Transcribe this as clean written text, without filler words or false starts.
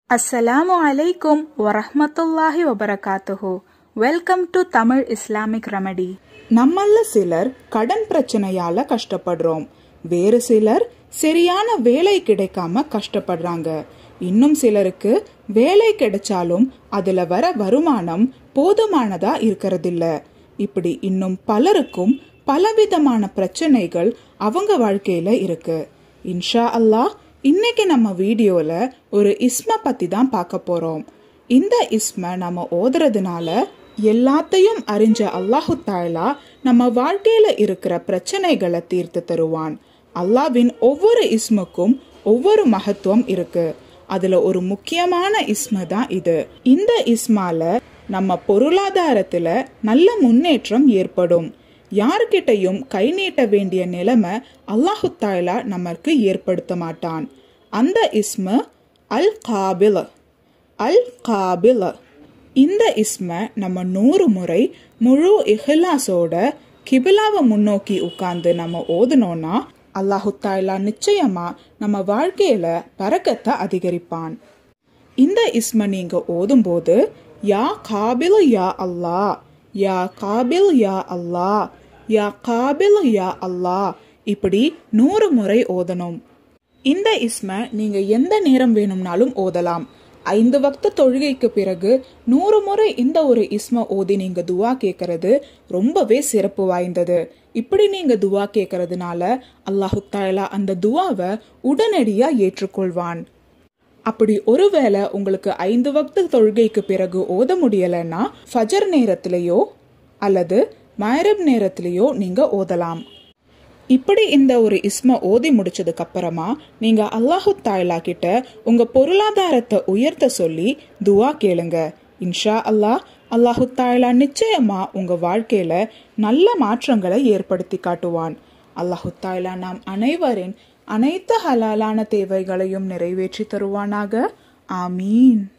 Assalamu alaikum wa rahmatullahi wa barakatuhu. Welcome to Tamil Islamic Remedy. நம்மல்ல சிலர் கடன் பிரச்சனையால கஷ்டப்படுறோம். வேறு சிலர் சரியான வேலை கிடைக்காம கஷ்டப்படுறாங்க. இன்னும் சிலருக்கு வேலை கிடைச்சாலும் அதுல வர வருமானம் போதுமானதா இருக்கிறதில்ல. இப்படி இன்னும் பலருக்கும் பலவிதமான பிரச்சனைகள் அவங்க வாழ்க்கையில இருக்கு. இன்ஷா அல்லாஹ் இன்னைக்கு நம்ம வீடியோல ஒரு இஸ்ம பத்தி தான் பார்க்க போறோம். இந்த இஸ்ம நம்ம ஓதுறதுனால எல்லாத்தையும் அறிஞ்ச அல்லாஹு தஆலா நம்ம வாழ்க்கையில இருக்கிற பிரச்சனைகளை தீர்த்து தருவான். அல்லாஹ்வின் ஒவ்வொரு இஸ்முக்கும் ஒவ்வொரு மகத்துவம் இருக்கு. அதுல ஒரு முக்கியமான இஸ்ம தான் இது. இந்த இஸ்மால நம்ம பொருளாதாரத்துல நல்ல முன்னேற்றம் ஏற்படும். யார்கிட்டையும் கை நீட்ட வேண்டிய நிலைமை அல்லாஹு தஆலா நமக்கு ஏற்படுத்த மாட்டான். அந்த இஸ்ம அல் காபில். அல் காபில் இந்த இஸ்ம நம்ம 100 முறை முழு இஹ்லாஸோட கிபிலாவை முன்னோக்கி உட்கார்ந்து நம்ம ஓதுனோம்னா அல்லாஹு தஆலா நிச்சயமா நம்ம வாழ்க்கையில பரக்கத்தை அதிகரிப்பான். இந்த இஸ்ம நீங்க ஓதும்போது யா காபில் யா அல்லாஹ், யா காபில் யா அல்லாஹ், யா காபில் யா அல்லாஹ் இப்படி 100 முறை ஓதணும். இந்த இஸ்ம நீங்க எந்த நேரம் வேணும்னாலும் ஓதலாம். 5 வக்த தொழுகைக்கு பிறகு 100 முறை இந்த ஒரு இஸ்ம ஓதி நீங்க துவா கேட்கறது ரொம்பவே சிறப்பு வாய்ந்தது. இப்படி நீங்க துவா கேட்கறதுனால அல்லாஹு தஆலா அந்த துவாவை உடனடியா ஏற்றுக்கொள்வான். அப்படி ஒருவேளை உங்களுக்கு 5 வக்த தொழுகைக்கு பிறகு ஓத முடியலன்னா ஃபஜர் நேரத்திலேயோ அல்லது மக்ரிப் நேரத்திலேயோ நீங்க ஓதலாம். இப்படி இந்த ஒரு இஸ்ம ஓதி முடிச்சதுக்கு அப்புறமா நீங்க அல்லாஹு தஆலா கிட்ட உங்க பொருளாதாரத்தை உயர்த்த சொல்லி துவா கேளுங்க. இன்ஷா அல்லாஹ் அல்லாஹு தஆலா நிச்சயமா உங்க வாழ்க்கையில நல்ல மாற்றங்களை ஏற்படுத்தி காட்டுவான். அல்லாஹு தஆலா நாம் அனைவரின் அனைத்து ஹலாலான தேவைகளையும் நிறைவேற்றி தருவானாக. ஆமீன்.